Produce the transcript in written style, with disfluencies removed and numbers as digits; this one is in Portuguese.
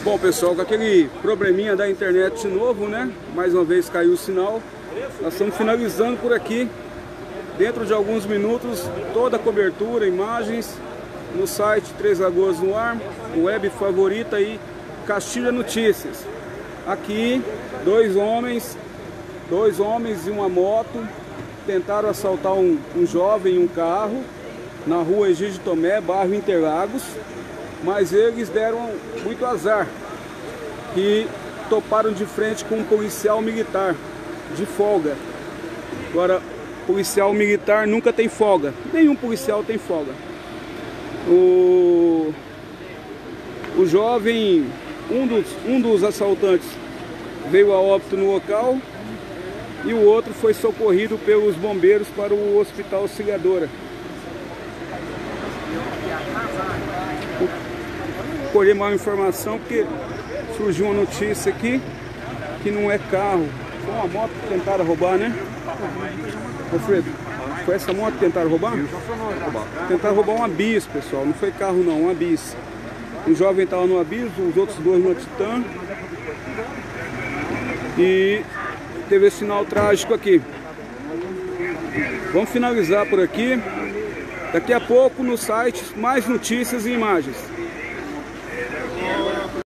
Bom, pessoal, com aquele probleminha da internet de novo, né? Mais uma vez caiu o sinal. Nós estamos finalizando por aqui. Dentro de alguns minutos, toda a cobertura, imagens no site Três Lagoas no Ar, web favorita e Castilha Notícias. Aqui, dois homens e uma moto tentaram assaltar um jovem em um carro na rua Egídio Tomé, bairro Interlagos, mas eles deram muito azar e toparam de frente com um policial militar de folga. Agora, policial militar nunca tem folga, nenhum policial tem folga. O jovem, um dos assaltantes veio a óbito no local e o outro foi socorrido pelos bombeiros para o Hospital Auxiliadora. Colher mais informação porque surgiu uma notícia aqui que não é carro, foi uma moto que tentaram roubar, né? Ô Fredo, foi essa moto que tentaram roubar? Tentaram roubar uma bis, pessoal, não foi carro não, uma bis. O jovem estava no bis, os outros dois no Titan. E teve esse sinal trágico aqui. Vamos finalizar por aqui. Daqui a pouco no site mais notícias e imagens.